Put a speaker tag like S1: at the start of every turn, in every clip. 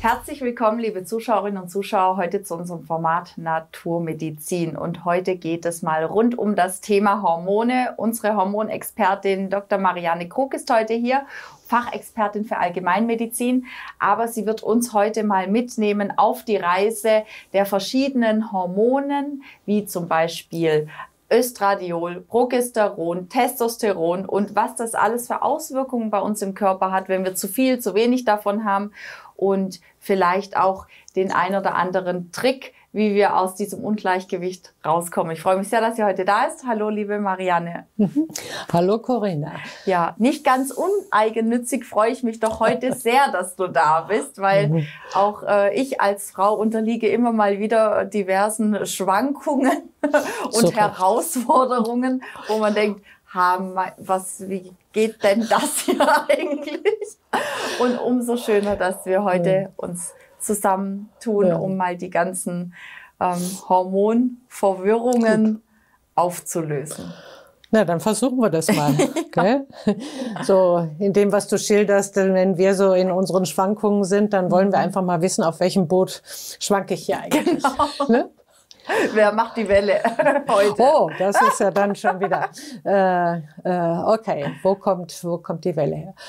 S1: Herzlich willkommen, liebe Zuschauerinnen und Zuschauer, heute zu unserem Format Naturmedizin. Und heute geht es mal rund um das Thema Hormone. Unsere Hormonexpertin Dr. Marianne Krug ist heute hier, Fachexpertin für Allgemeinmedizin. Aber sie wird uns heute mal mitnehmen auf die Reise der verschiedenen Hormonen, wie zum Beispiel Östradiol, Progesteron, Testosteron und was das alles für Auswirkungen bei uns im Körper hat, wenn wir zu viel, zu wenig davon haben und vielleicht auch den ein oder anderen Trick, wie wir aus diesem Ungleichgewicht rauskommen. Ich freue mich sehr, dass sie heute da ist. Hallo, liebe Marianne.
S2: Hallo, Corinna.
S1: Ja, nicht ganz uneigennützig freue ich mich doch heute sehr, dass du da bist, weil auch ich als Frau unterliege immer mal wieder diversen Schwankungen und Herausforderungen, wo man denkt, wie geht denn das hier eigentlich? Und umso schöner, dass wir heute uns zusammentun, um mal die ganzen Hormonverwirrungen aufzulösen.
S2: Na, dann versuchen wir das mal. Gell? So, in dem, was du schilderst, wenn wir so in unseren Schwankungen sind, dann wollen wir einfach mal wissen, auf welchem Boot schwanke ich hier eigentlich.
S1: Genau.
S2: Ne?
S1: Wer macht die Welle heute?
S2: Oh, das ist ja dann schon wieder. Okay, wo kommt die Welle her?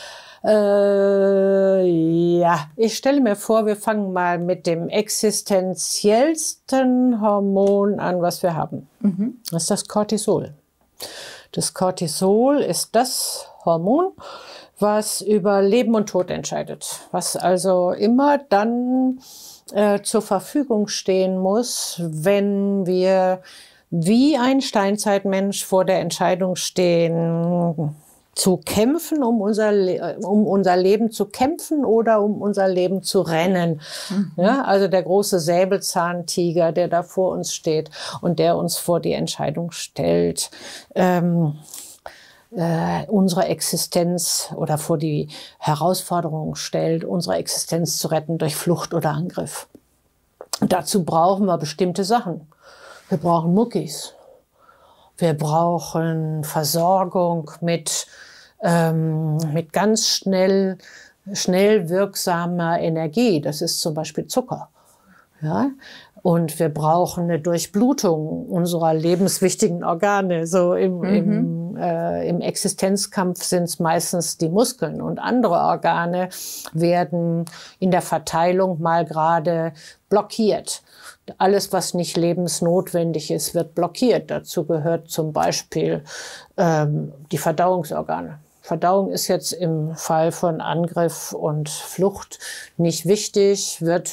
S2: Ja, ich stelle mir vor, wir fangen mal mit dem existenziellsten Hormon an, was wir haben. Das ist das Cortisol. Das Cortisol ist das Hormon, was über Leben und Tod entscheidet, was also immer dann zur Verfügung stehen muss, wenn wir wie ein Steinzeitmensch vor der Entscheidung stehen, zu kämpfen, um unser Leben zu kämpfen oder um unser Leben zu rennen. Ja, also der große Säbelzahntiger, der da vor uns steht und der uns vor die Entscheidung stellt, unsere Existenz oder vor die Herausforderung stellt, unsere Existenz zu retten durch Flucht oder Angriff. Und dazu brauchen wir bestimmte Sachen. Wir brauchen Muckis. Wir brauchen Versorgung mit ganz schnell wirksamer Energie. Das ist zum Beispiel Zucker. Ja? Und wir brauchen eine Durchblutung unserer lebenswichtigen Organe. So im Existenzkampf sind es meistens die Muskeln und andere Organe werden in der Verteilung mal gerade blockiert. Alles, was nicht lebensnotwendig ist, wird blockiert. Dazu gehört zum Beispiel die Verdauungsorgane. Verdauung ist jetzt im Fall von Angriff und Flucht nicht wichtig, wird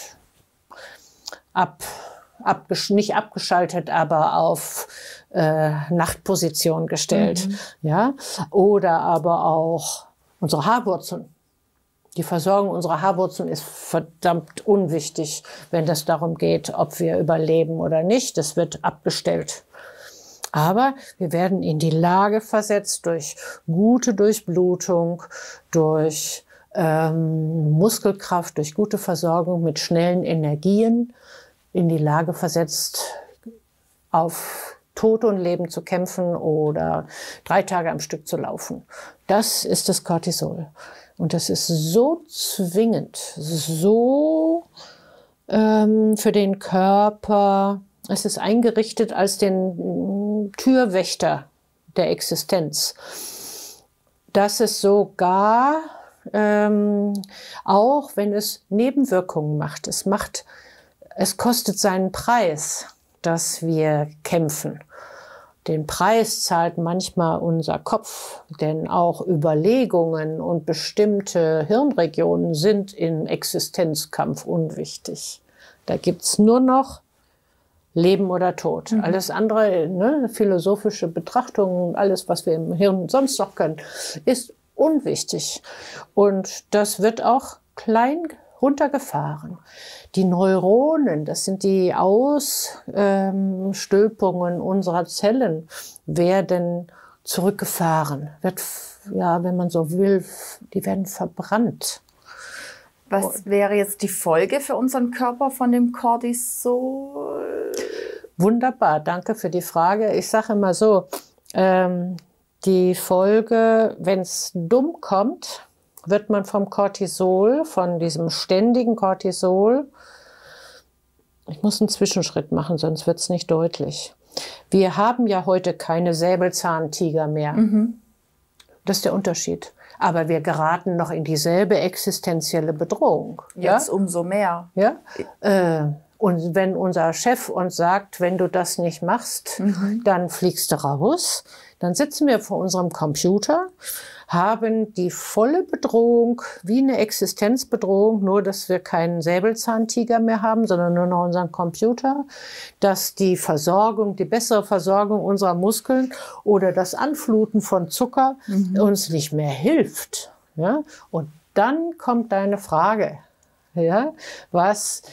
S2: nicht abgeschaltet, aber auf Nachtposition gestellt. Ja? Oder aber auch unsere Haarwurzeln. Die Versorgung unserer Haarwurzeln ist verdammt unwichtig, wenn es darum geht, ob wir überleben oder nicht. Das wird abgestellt. Aber wir werden in die Lage versetzt durch gute Durchblutung, durch Muskelkraft, durch gute Versorgung mit schnellen Energien, in die Lage versetzt, auf Tod und Leben zu kämpfen oder 3 Tage am Stück zu laufen. Das ist das Cortisol. Und das ist so zwingend, so für den Körper. Es ist eingerichtet als den Türwächter der Existenz. Dass es sogar, auch wenn es Nebenwirkungen macht, es kostet seinen Preis, dass wir kämpfen. Den Preis zahlt manchmal unser Kopf, denn auch Überlegungen und bestimmte Hirnregionen sind im Existenzkampf unwichtig. Da gibt's nur noch Leben oder Tod. Alles andere, ne, philosophische Betrachtungen, alles, was wir im Hirn sonst noch können, ist unwichtig. Und das wird auch klein runtergefahren. Die Neuronen, das sind die Ausstülpungen unserer Zellen, werden zurückgefahren. Wenn man so will, die werden verbrannt.
S1: Was wäre jetzt die Folge für unseren Körper von dem Cortisol?
S2: Wunderbar, danke für die Frage. Ich sage immer so, die Folge, wenn es dumm kommt, wird man vom Cortisol, von diesem ständigen Cortisol, ich muss einen Zwischenschritt machen, sonst wird es nicht deutlich. Wir haben ja heute keine Säbelzahntiger mehr. Das ist der Unterschied. Aber wir geraten noch in dieselbe existenzielle Bedrohung.
S1: Jetzt umso mehr.
S2: Ja? Und wenn unser Chef uns sagt, wenn du das nicht machst, dann fliegst du raus, dann sitzen wir vor unserem Computer, haben die volle Bedrohung, wie eine Existenzbedrohung, nur dass wir keinen Säbelzahntiger mehr haben, sondern nur noch unseren Computer, dass die Versorgung, die bessere Versorgung unserer Muskeln oder das Anfluten von Zucker uns nicht mehr hilft. Ja? Und dann kommt deine Frage. Ja, was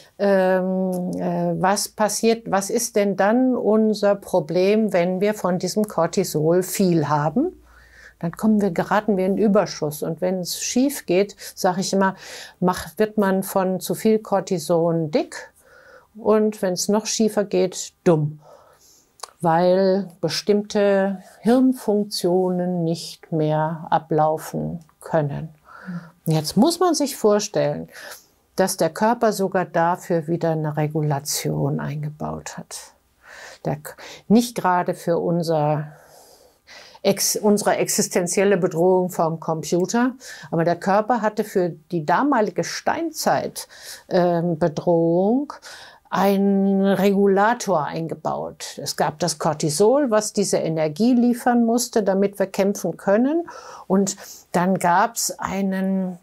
S2: passiert, was ist denn dann unser Problem, wenn wir von diesem Cortisol viel haben? Dann geraten wir in Überschuss. Und wenn es schief geht, sage ich immer, wird man von zu viel Cortison dick und wenn es noch schiefer geht, dumm. Weil bestimmte Hirnfunktionen nicht mehr ablaufen können. Jetzt muss man sich vorstellen, dass der Körper sogar dafür wieder eine Regulation eingebaut hat. Nicht gerade für unsere existenzielle Bedrohung vom Computer, aber der Körper hatte für die damalige Steinzeit-Bedrohung einen Regulator eingebaut. Es gab das Cortisol, was diese Energie liefern musste, damit wir kämpfen können. Und dann gab es einen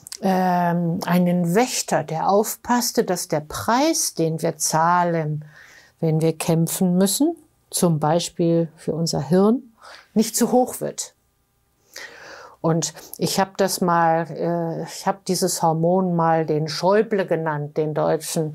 S2: Wächter, der aufpasste, dass der Preis, den wir zahlen, wenn wir kämpfen müssen, zum Beispiel für unser Hirn, nicht zu hoch wird. Und ich habe dieses Hormon mal den Schäuble genannt, den deutschen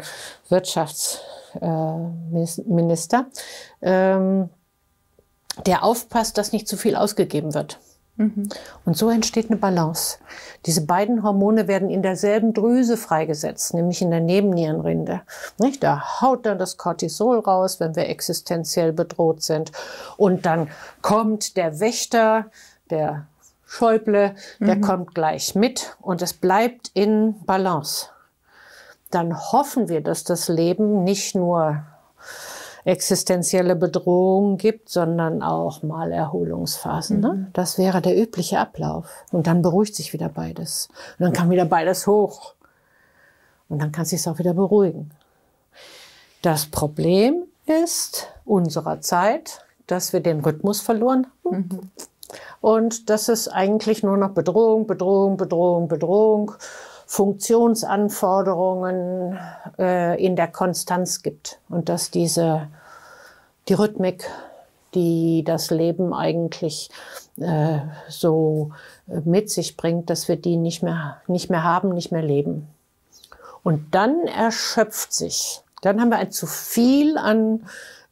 S2: Wirtschaftsminister, der aufpasst, dass nicht zu viel ausgegeben wird. Und so entsteht eine Balance. Diese beiden Hormone werden in derselben Drüse freigesetzt, nämlich in der Nebennierenrinde. Nicht? Da haut dann das Cortisol raus, wenn wir existenziell bedroht sind. Und dann kommt der Wächter, der Schäuble, der kommt gleich mit und es bleibt in Balance. Dann hoffen wir, dass das Leben nicht nur existenzielle Bedrohungen gibt, sondern auch mal Erholungsphasen. Ne? Das wäre der übliche Ablauf. Und dann beruhigt sich wieder beides. Und dann kann wieder beides hoch. Und dann kann es sich auch wieder beruhigen. Das Problem ist unserer Zeit, dass wir den Rhythmus verloren haben. Und dass es eigentlich nur noch Bedrohung, Bedrohung, Bedrohung, Bedrohung, Funktionsanforderungen in der Konstanz gibt und dass die Rhythmik, die das Leben eigentlich so mit sich bringt, dass wir die nicht mehr haben, nicht mehr leben. Und dann erschöpft sich. Dann haben wir ein zu viel an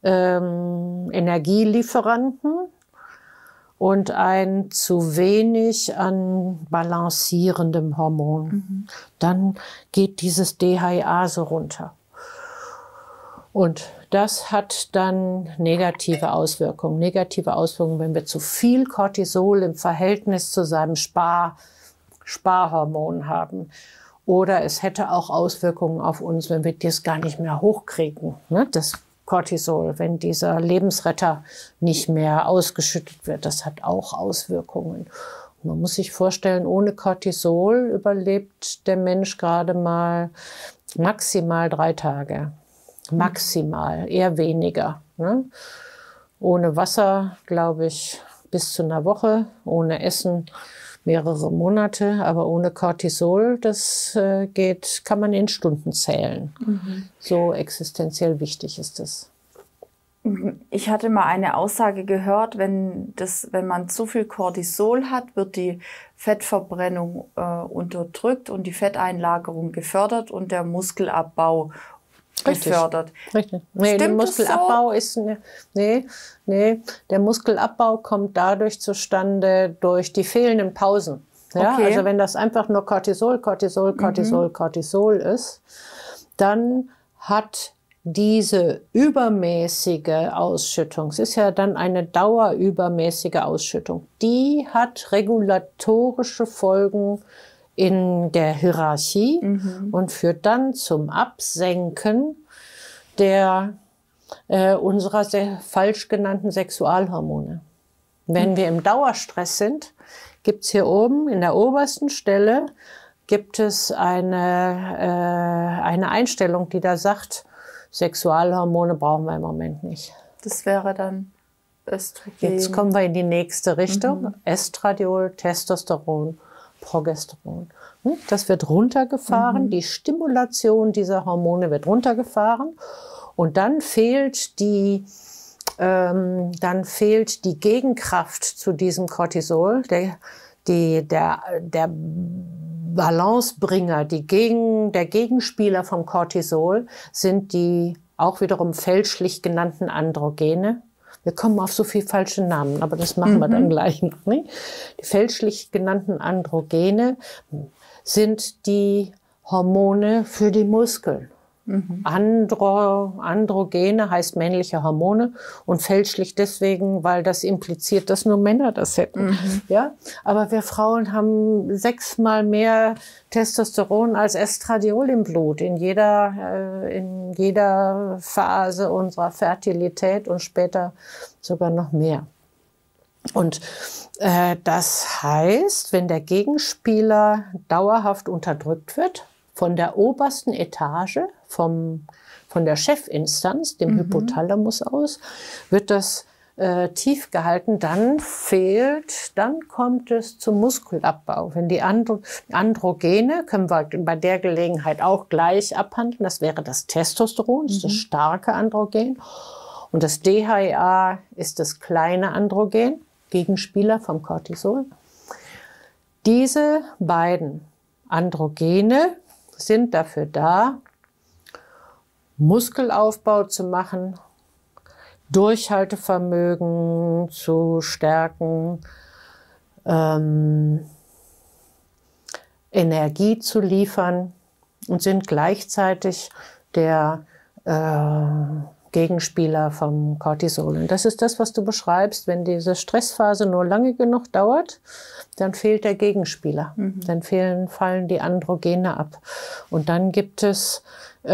S2: Energielieferanten und ein zu wenig an balancierendem Hormon. Dann geht dieses DHEA so runter. Und das hat dann negative Auswirkungen. Negative Auswirkungen, wenn wir zu viel Cortisol im Verhältnis zu seinem Sparhormon haben. Oder es hätte auch Auswirkungen auf uns, wenn wir das gar nicht mehr hochkriegen, ne? Das Cortisol, wenn dieser Lebensretter nicht mehr ausgeschüttet wird, das hat auch Auswirkungen. Und man muss sich vorstellen, ohne Cortisol überlebt der Mensch gerade mal maximal 3 Tage. Maximal, eher weniger. Ne? Ohne Wasser, glaube ich, bis zu einer Woche. Ohne Essen mehrere Monate. Aber ohne Cortisol, das kann man in Stunden zählen. So existenziell wichtig ist das.
S1: Ich hatte mal eine Aussage gehört, wenn man zu viel Cortisol hat, wird die Fettverbrennung unterdrückt und die Fetteinlagerung gefördert und der Muskelabbau gefördert.
S2: Richtig. Nee, der Muskelabbau der Muskelabbau kommt dadurch zustande durch die fehlenden Pausen. Ja,
S1: okay.
S2: Also wenn das einfach nur Cortisol ist, dann hat diese übermäßige Ausschüttung, es ist ja dann eine dauerübermäßige Ausschüttung, die hat regulatorische Folgen in der Hierarchie und führt dann zum Absenken unserer falsch genannten Sexualhormone. Wenn wir im Dauerstress sind, gibt es hier oben in der obersten Stelle gibt es eine Einstellung, die da sagt, Sexualhormone brauchen wir im Moment nicht.
S1: Das wäre dann Östrogen.
S2: Jetzt kommen wir in die nächste Richtung. Estradiol, Testosteron, Progesteron. Das wird runtergefahren. Die Stimulation dieser Hormone wird runtergefahren. Und dann fehlt die Gegenkraft zu diesem Cortisol, der Balancebringer, der Gegenspieler vom Cortisol sind die auch wiederum fälschlich genannten Androgene. Wir kommen auf so viele falsche Namen, aber das machen wir dann gleich noch. Ne? Die fälschlich genannten Androgene sind die Hormone für die Muskeln. Androgene heißt männliche Hormone und fälschlich deswegen, weil das impliziert, dass nur Männer das hätten. Ja? Aber wir Frauen haben 6-mal mehr Testosteron als Estradiol im Blut in jeder Phase unserer Fertilität und später sogar noch mehr. Und das heißt, wenn der Gegenspieler dauerhaft unterdrückt wird, von der obersten Etage, von der Chefinstanz, dem Hypothalamus aus, wird das tief gehalten, dann kommt es zum Muskelabbau. Wenn die Androgene, können wir bei der Gelegenheit auch gleich abhandeln, das wäre das Testosteron, das ist das starke Androgen. Und das DHEA ist das kleine Androgen, Gegenspieler vom Cortisol. Diese beiden Androgene sind dafür da, Muskelaufbau zu machen, Durchhaltevermögen zu stärken, Energie zu liefern und sind gleichzeitig der Gegenspieler vom Cortisol. Und das ist das, was du beschreibst. Wenn diese Stressphase nur lange genug dauert, dann fehlt der Gegenspieler. Dann fallen die Androgene ab. Und dann gibt es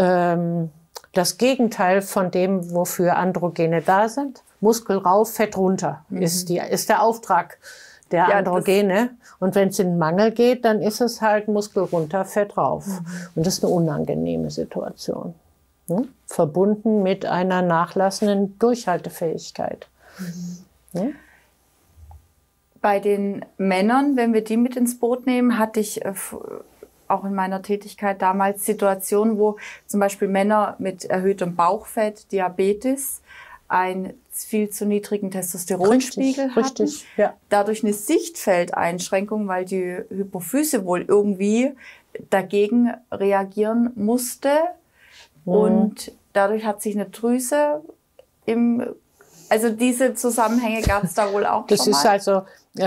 S2: das Gegenteil von dem, wofür Androgene da sind. Muskel rauf, Fett runter ist der Auftrag der Androgene. Und wenn es in den Mangel geht, dann ist es halt Muskel runter, Fett rauf. Und das ist eine unangenehme Situation. Verbunden mit einer nachlassenden Durchhaltefähigkeit. Ja?
S1: Bei den Männern, wenn wir die mit ins Boot nehmen, hatte ich auch in meiner Tätigkeit damals Situationen, wo zum Beispiel Männer mit erhöhtem Bauchfett, Diabetes, einen viel zu niedrigen Testosteronspiegel hatten. Ja. Dadurch eine Sichtfeldeinschränkung, weil die Hypophyse wohl irgendwie dagegen reagieren musste. Und dadurch hat sich eine Drüse also diese Zusammenhänge gab es da wohl auch
S2: das
S1: schon mal.
S2: Das ist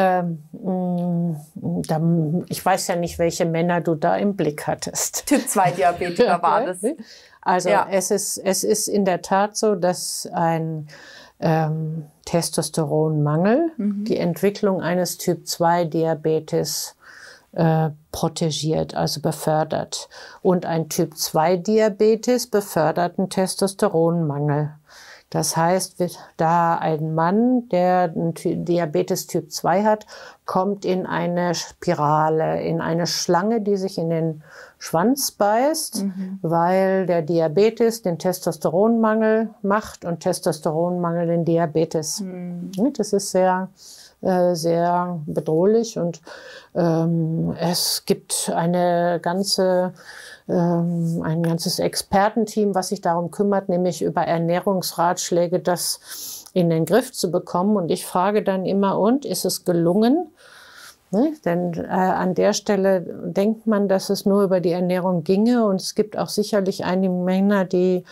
S2: also, ich weiß ja nicht, welche Männer du da im Blick hattest.
S1: Typ-2-Diabetiker war das.
S2: Also es ist in der Tat so, dass ein Testosteronmangel die Entwicklung eines Typ-2-Diabetes protegiert, also befördert. Und ein Typ-2-Diabetes befördert einen Testosteronmangel. Das heißt, da ein Mann, der Diabetes Typ 2 hat, kommt in eine Spirale, in eine Schlange, die sich in den Schwanz beißt, weil der Diabetes den Testosteronmangel macht und Testosteronmangel den Diabetes. Das ist sehr bedrohlich und es gibt ein ganzes Expertenteam, was sich darum kümmert, nämlich über Ernährungsratschläge, das in den Griff zu bekommen. Und ich frage dann immer, und ist es gelungen? Ne? Denn an der Stelle denkt man, dass es nur über die Ernährung ginge. Und es gibt auch sicherlich einige Männer, die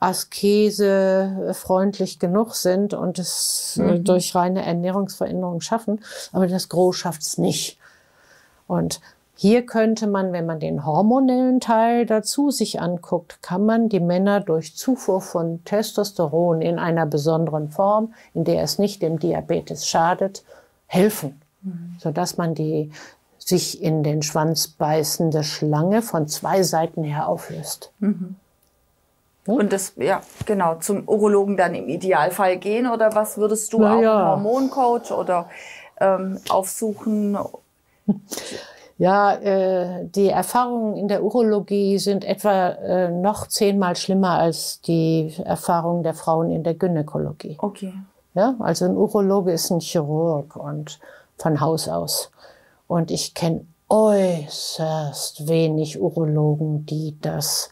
S2: askesefreundlich genug sind und es durch reine Ernährungsveränderung schaffen. Aber das Gros schafft es nicht. Und Hier könnte man, wenn man den hormonellen Teil dazu sich anguckt, kann man die Männer durch Zufuhr von Testosteron in einer besonderen Form, in der es nicht dem Diabetes schadet, helfen, sodass man die sich in den Schwanz beißende Schlange von 2 Seiten her auflöst.
S1: Und das, ja, genau, zum Urologen dann im Idealfall gehen, oder was würdest du auch einen Hormoncoach oder aufsuchen?
S2: Ja, die Erfahrungen in der Urologie sind etwa noch 10-mal schlimmer als die Erfahrungen der Frauen in der Gynäkologie.
S1: Okay.
S2: Ja, also ein Urologe ist ein Chirurg und von Haus aus. Und ich kenne äußerst wenig Urologen, die das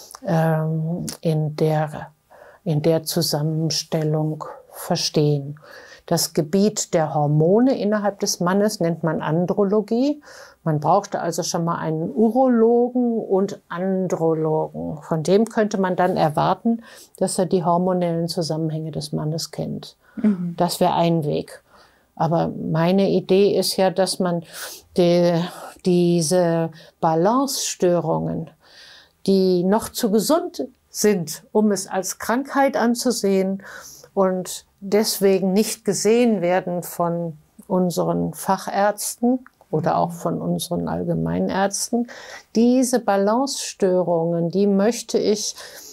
S2: in der Zusammenstellung verstehen. Das Gebiet der Hormone innerhalb des Mannes nennt man Andrologie. Man brauchte also schon mal einen Urologen und Andrologen. Von dem könnte man dann erwarten, dass er die hormonellen Zusammenhänge des Mannes kennt. Das wäre ein Weg. Aber meine Idee ist ja, dass man diese Balancestörungen, die noch zu gesund sind, um es als Krankheit anzusehen und deswegen nicht gesehen werden von unseren Fachärzten oder auch von unseren Allgemeinärzten. Diese Balancestörungen, die möchte ich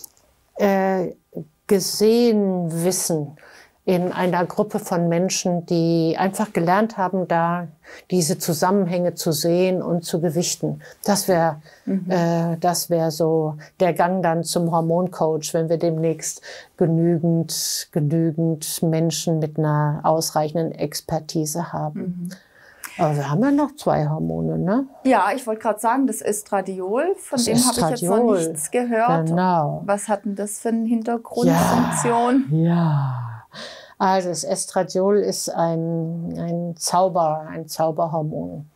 S2: gesehen wissen in einer Gruppe von Menschen, die einfach gelernt haben, da diese Zusammenhänge zu sehen und zu gewichten. Das wäre so der Gang dann zum Hormoncoach, wenn wir demnächst genügend Menschen mit einer ausreichenden Expertise haben. Aber wir haben ja noch 2 Hormone, ne?
S1: Ja, ich wollte gerade sagen, das Estradiol, von dem habe ich jetzt noch nichts gehört.
S2: Genau.
S1: Was hat denn das für eine Hintergrundfunktion?
S2: Ja. Also das Estradiol ist ein Zauberhormon.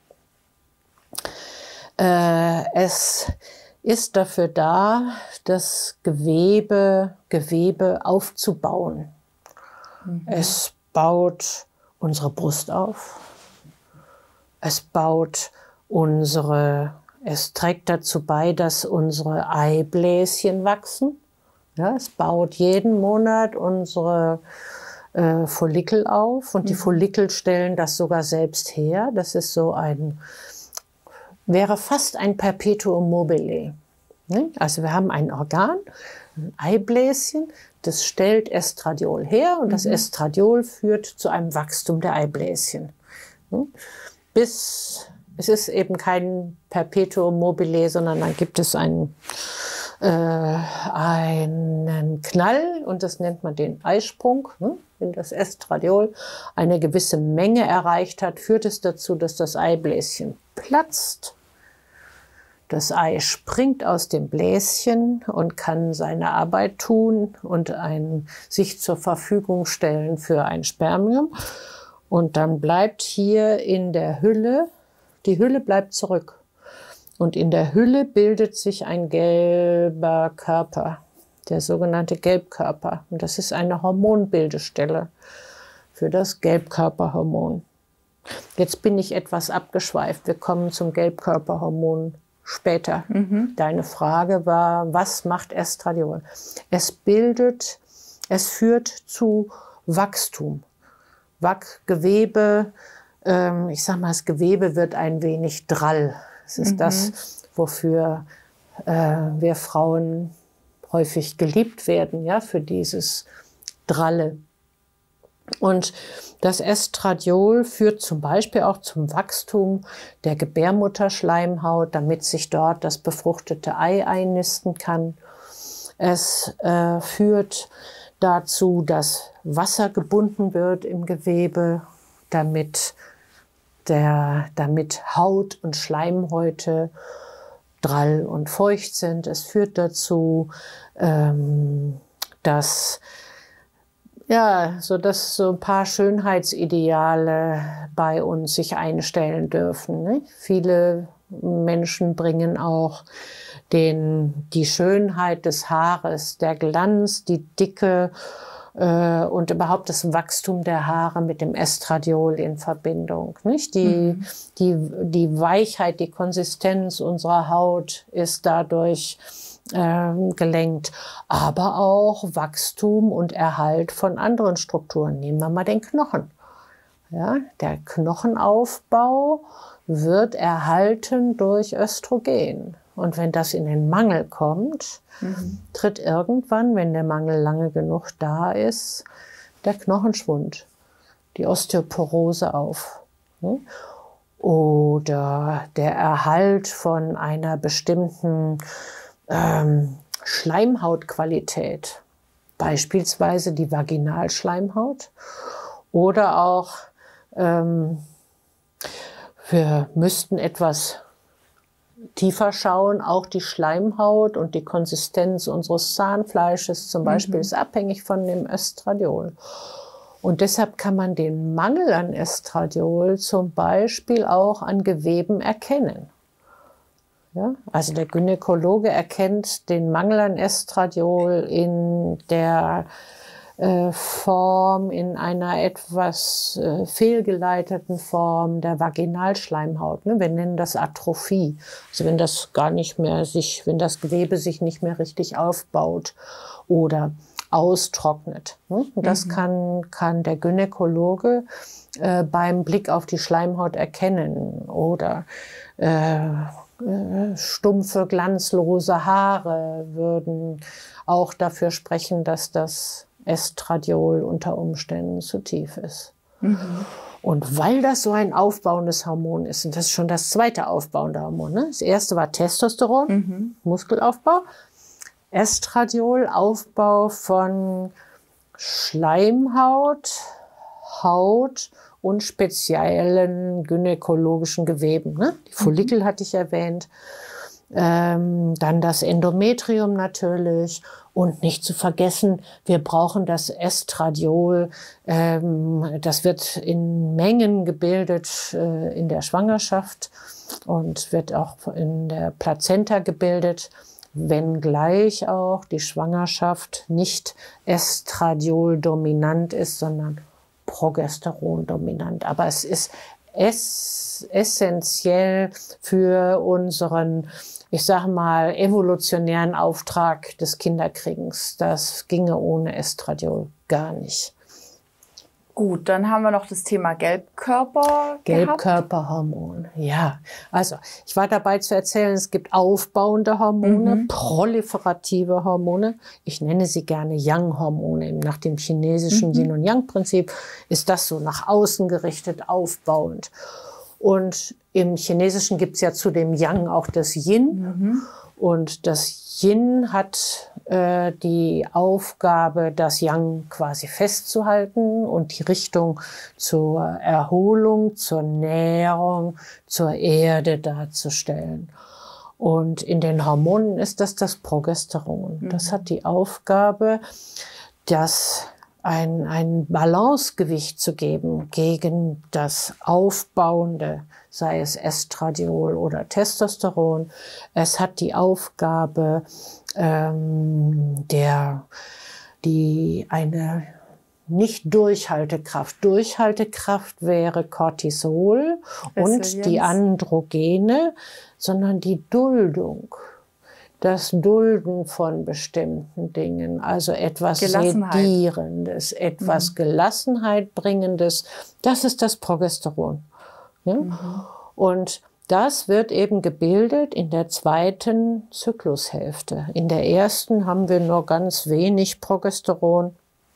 S2: Es ist dafür da, das Gewebe aufzubauen. Es baut unsere Brust auf. Es trägt dazu bei, dass unsere Eibläschen wachsen. Ja, es baut jeden Monat unsere Follikel auf und die Follikel stellen das sogar selbst her. Das ist wäre fast ein Perpetuum mobile. Also wir haben ein Organ, ein Eibläschen, das stellt Estradiol her und das Estradiol führt zu einem Wachstum der Eibläschen. Es ist eben kein Perpetuum mobile, sondern dann gibt es einen Knall und das nennt man den Eisprung. Wenn das Estradiol eine gewisse Menge erreicht hat, führt es dazu, dass das Eibläschen platzt. Das Ei springt aus dem Bläschen und kann seine Arbeit tun und sich zur Verfügung stellen für ein Spermium. Und dann bleibt hier in der Hülle, die Hülle bleibt zurück. Und in der Hülle bildet sich ein gelber Körper, der sogenannte Gelbkörper. Und das ist eine Hormonbildestelle für das Gelbkörperhormon. Jetzt bin ich etwas abgeschweift. Wir kommen zum Gelbkörperhormon später. Deine Frage war, was macht Estradiol? Es führt zu Wachstum. Gewebe, ich sag mal, das Gewebe wird ein wenig drall. Das ist das, wofür wir Frauen häufig geliebt werden, ja, für dieses Dralle. Und das Estradiol führt zum Beispiel auch zum Wachstum der Gebärmutterschleimhaut, damit sich dort das befruchtete Ei einnisten kann. Es führt dazu, dass Wasser gebunden wird im Gewebe, damit Haut und Schleimhäute drall und feucht sind. Es führt dazu, dass so ein paar Schönheitsideale bei uns sich einstellen dürfen. Ne? Viele Menschen bringen auch die Schönheit des Haares, der Glanz, die Dicke und überhaupt das Wachstum der Haare mit dem Estradiol in Verbindung. Nicht? Die Weichheit, die Konsistenz unserer Haut ist dadurch gelenkt, aber auch Wachstum und Erhalt von anderen Strukturen. Nehmen wir mal den Knochen. Ja, der Knochenaufbau wird erhalten durch Östrogen. Und wenn das in den Mangel kommt, tritt irgendwann, wenn der Mangel lange genug da ist, der Knochenschwund, die Osteoporose auf. Oder der Erhalt von einer bestimmten Schleimhautqualität, beispielsweise die Vaginalschleimhaut. Oder auch, wir müssten etwas tiefer schauen, auch die Schleimhaut und die Konsistenz unseres Zahnfleisches zum Beispiel ist abhängig von dem Östradiol. Und deshalb kann man den Mangel an Estradiol zum Beispiel auch an Geweben erkennen. Ja? Also der Gynäkologe erkennt den Mangel an Estradiol in der Form, in einer etwas fehlgeleiteten Form der Vaginalschleimhaut. Ne? Wir nennen das Atrophie. Also wenn das gar nicht mehr wenn das Gewebe sich nicht mehr richtig aufbaut oder austrocknet. Ne? Und das kann der Gynäkologe beim Blick auf die Schleimhaut erkennen. Oder stumpfe, glanzlose Haare würden auch dafür sprechen, dass das Estradiol unter Umständen zu tief ist. Und weil das so ein aufbauendes Hormon ist, und das ist schon das zweite aufbauende Hormon, ne? Das erste war Testosteron, Muskelaufbau, Estradiol, Aufbau von Schleimhaut, Haut und speziellen gynäkologischen Geweben. Ne? Die Follikel hatte ich erwähnt. Dann das Endometrium natürlich und nicht zu vergessen, wir brauchen das Estradiol, das wird in Mengen gebildet in der Schwangerschaft und wird auch in der Plazenta gebildet, wenngleich auch die Schwangerschaft nicht Estradiol-dominant ist, sondern Progesteron-dominant. Aber es ist essentiell für unseren, ich sage mal, evolutionären Auftrag des Kinderkriegens. Das ginge ohne Estradiol gar nicht.
S1: Gut, dann haben wir noch das Thema Gelbkörper.
S2: Gelbkörperhormon, ja. Also ich war dabei zu erzählen, es gibt aufbauende Hormone, proliferative Hormone. Ich nenne sie gerne Yang-Hormone. Nach dem chinesischen Yin- und Yang-Prinzip ist das so nach außen gerichtet, aufbauend. Und im Chinesischen gibt es ja zu dem Yang auch das Yin. Und das Yin hat die Aufgabe, das Yang quasi festzuhalten und die Richtung zur Erholung, zur Nährung, zur Erde darzustellen. Und in den Hormonen ist das Progesteron. Das hat die Aufgabe, ein Balancegewicht zu geben gegen das Aufbauende, sei es Estradiol oder Testosteron. Es hat die Aufgabe, eine Nicht-Durchhaltekraft. Durchhaltekraft wäre Cortisol und die Androgene, sondern die Duldung. Das Dulden von bestimmten Dingen, also etwas Sedierendes, etwas Gelassenheit bringendes, das ist das Progesteron. Ja? Und das wird eben gebildet in der zweiten Zyklushälfte. In der ersten haben wir nur ganz wenig Progesteron.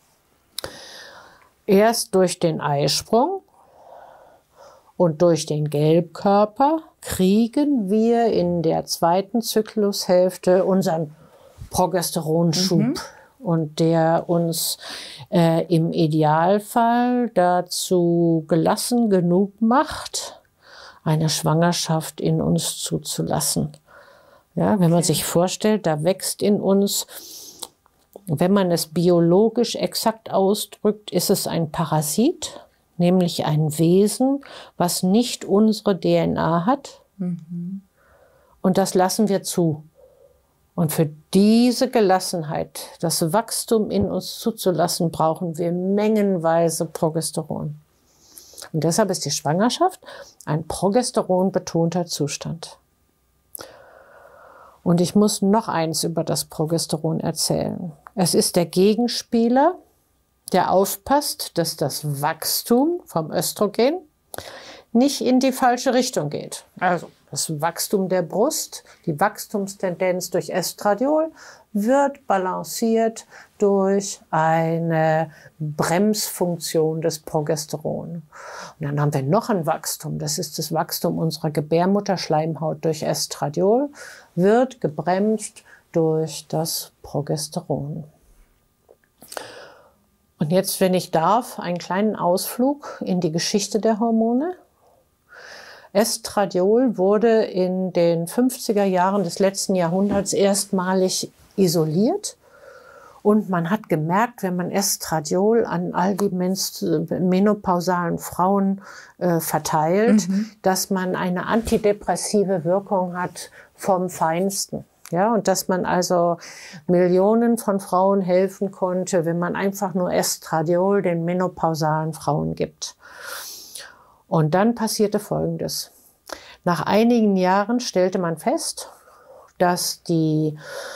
S2: Erst durch den Eisprung und durch den Gelbkörper kriegen wir in der zweiten Zyklushälfte unseren Progesteronschub und der uns im Idealfall dazu gelassen genug macht, eine Schwangerschaft in uns zuzulassen. Ja, wenn man sich vorstellt, da wächst in uns, wenn man es biologisch exakt ausdrückt, ist es ein Parasit, nämlich ein Wesen, was nicht unsere DNA hat. Und das lassen wir zu. Und für diese Gelassenheit, das Wachstum in uns zuzulassen, brauchen wir mengenweise Progesteron. Und deshalb ist die Schwangerschaft ein progesteronbetonter Zustand. Und ich muss noch eins über das Progesteron erzählen. Es ist der Gegenspieler, der aufpasst, dass das Wachstum vom Östrogen nicht in die falsche Richtung geht. Also das Wachstum der Brust, die Wachstumstendenz durch Estradiol wird balanciert durch eine Bremsfunktion des Progesteron. Und dann haben wir noch ein Wachstum, das ist das Wachstum unserer Gebärmutterschleimhaut durch Estradiol, wird gebremst durch das Progesteron. Und jetzt, wenn ich darf, einen kleinen Ausflug in die Geschichte der Hormone. Estradiol wurde in den 50er Jahren des letzten Jahrhunderts erstmalig isoliert. Und man hat gemerkt, wenn man Estradiol an all die menopausalen Frauen verteilt, dass man eine antidepressive Wirkung hat vom Feinsten. Ja, und dass man also Millionen von Frauen helfen konnte, wenn man einfach nur Estradiol den menopausalen Frauen gibt. Und dann passierte Folgendes. Nach einigen Jahren stellte man fest, dass die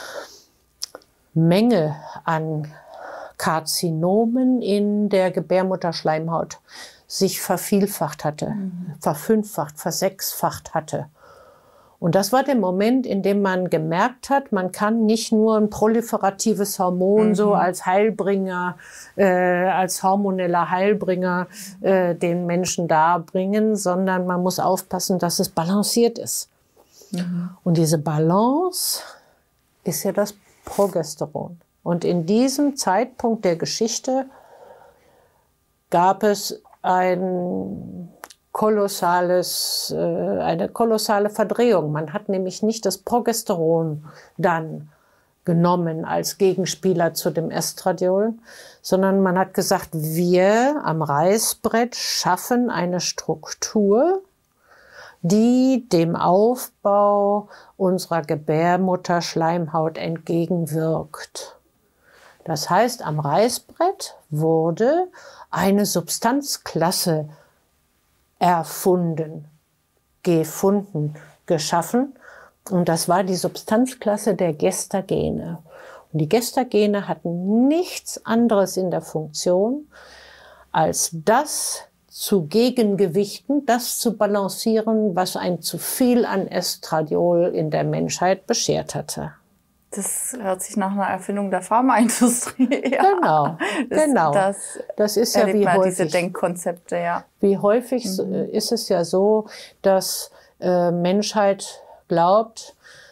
S2: Menge an Karzinomen in der Gebärmutterschleimhaut sich vervielfacht hatte, verfünffacht, versechsfacht hatte. Und das war der Moment, in dem man gemerkt hat, man kann nicht nur ein proliferatives Hormon so als Heilbringer, als hormoneller Heilbringer den Menschen darbringen, sondern man muss aufpassen, dass es balanciert ist. Und diese Balance ist ja das Progesteron. Und in diesem Zeitpunkt der Geschichte gab es eine kolossale Verdrehung. Man hat nämlich nicht das Progesteron dann genommen als Gegenspieler zu dem Estradiol, sondern man hat gesagt, wir am Reißbrett schaffen eine Struktur, die dem Aufbau unserer Gebärmutterschleimhaut entgegenwirkt. Das heißt, am Reißbrett wurde eine Substanzklasse erfunden, gefunden, geschaffen. Und das war die Substanzklasse der Gestagene. Und die Gestagene hatten nichts anderes in der Funktion, als das zu gegengewichten, das zu balancieren, was ein zu viel an Estradiol in der Menschheit beschert hatte.
S1: Das hört sich nach einer Erfindung der Pharmaindustrie.
S2: Ja. Genau. Das ist ja wie häufig
S1: diese Denkkonzepte, ja.
S2: Wie häufig ist es ja so, dass Menschheit glaubt,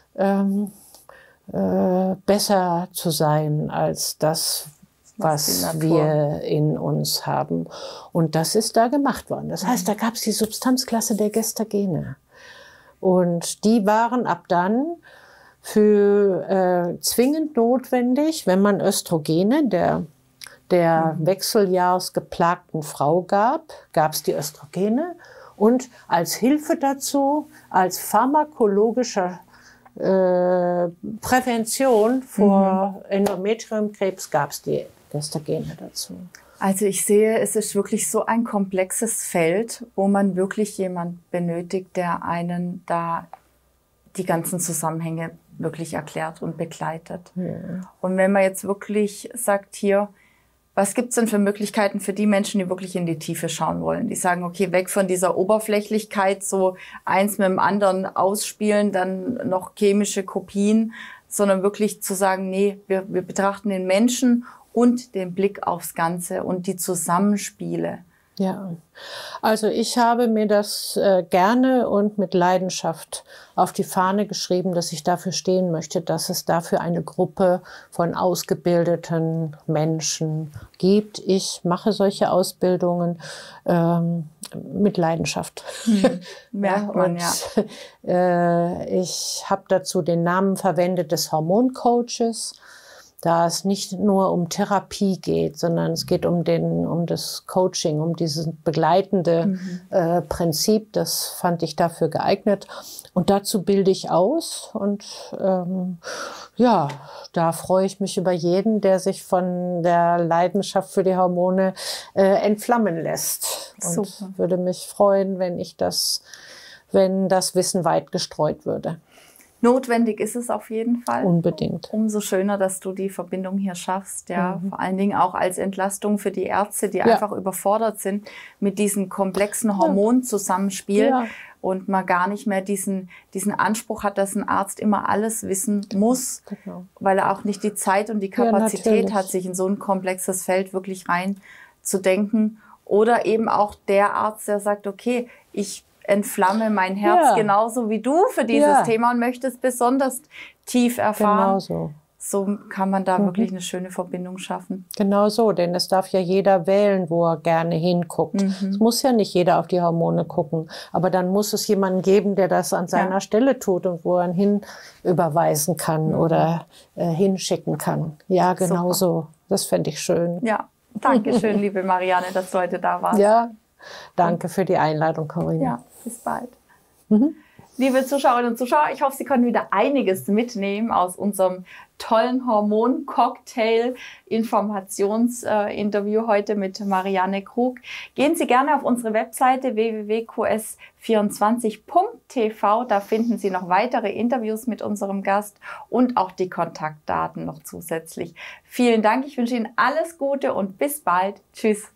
S2: besser zu sein als das, was wir in uns haben. Und das ist da gemacht worden. Das heißt, da gab es die Substanzklasse der Gestagene. Und die waren ab dann für zwingend notwendig, wenn man Östrogene der wechseljahrsgeplagten Frau gab es die Östrogene. Und als Hilfe dazu, als pharmakologische Prävention vor Endometriumkrebs gab es die Gestagene dazu.
S1: Also ich sehe, es ist wirklich so ein komplexes Feld, wo man wirklich jemanden benötigt, der einen da die ganzen Zusammenhänge wirklich erklärt und begleitet. Ja. Und wenn man jetzt wirklich sagt, hier, was gibt's denn für Möglichkeiten für die Menschen, die wirklich in die Tiefe schauen wollen? Die sagen, okay, weg von dieser Oberflächlichkeit, so eins mit dem anderen ausspielen, dann noch chemische Kopien, sondern wirklich zu sagen, nee, wir betrachten den Menschen und den Blick aufs Ganze und die Zusammenspiele.
S2: Ja, also ich habe mir das gerne und mit Leidenschaft auf die Fahne geschrieben, dass ich dafür stehen möchte, dass es dafür eine Gruppe von ausgebildeten Menschen gibt. Ich mache solche Ausbildungen mit Leidenschaft.
S1: Merkt man,
S2: ja. Ich habe dazu den Namen verwendet des Hormoncoaches. da es nicht nur um Therapie geht, sondern es geht um das Coaching, um dieses begleitende Prinzip. Das fand ich dafür geeignet. Und dazu bilde ich aus. Und ja, da freue ich mich über jeden, der sich von der Leidenschaft für die Hormone entflammen lässt. Und
S1: Super.
S2: würde mich freuen, wenn das Wissen weit gestreut würde.
S1: Notwendig ist es auf jeden Fall.
S2: Unbedingt.
S1: Umso schöner, dass du die Verbindung hier schaffst. Ja, vor allen Dingen auch als Entlastung für die Ärzte, die einfach überfordert sind mit diesem komplexen Hormonzusammenspiel und man gar nicht mehr diesen Anspruch hat, dass ein Arzt immer alles wissen muss, weil er auch nicht die Zeit und die Kapazität hat, sich in so ein komplexes Feld wirklich reinzudenken. Oder eben auch der Arzt, der sagt, okay, ich entflamme mein Herz genauso wie du für dieses Thema und möchte es besonders tief erfahren.
S2: Genau so.
S1: So kann man da wirklich eine schöne Verbindung schaffen.
S2: Genau so, denn es darf ja jeder wählen, wo er gerne hinguckt. Es muss ja nicht jeder auf die Hormone gucken, aber dann muss es jemanden geben, der das an seiner Stelle tut und wo er ihn hin überweisen kann oder hinschicken kann. Ja, genau so. Das fände ich schön.
S1: Ja, danke schön, liebe Marianne, dass du heute da warst.
S2: Ja, danke für die Einladung, Corinna.
S1: Ja, bis bald. Liebe Zuschauerinnen und Zuschauer, ich hoffe, Sie konnten wieder einiges mitnehmen aus unserem tollen Hormon-Cocktail-Informationsinterview heute mit Marianne Krug. Gehen Sie gerne auf unsere Webseite www.qs24.tv. Da finden Sie noch weitere Interviews mit unserem Gast und auch die Kontaktdaten noch zusätzlich. Vielen Dank, ich wünsche Ihnen alles Gute und bis bald. Tschüss.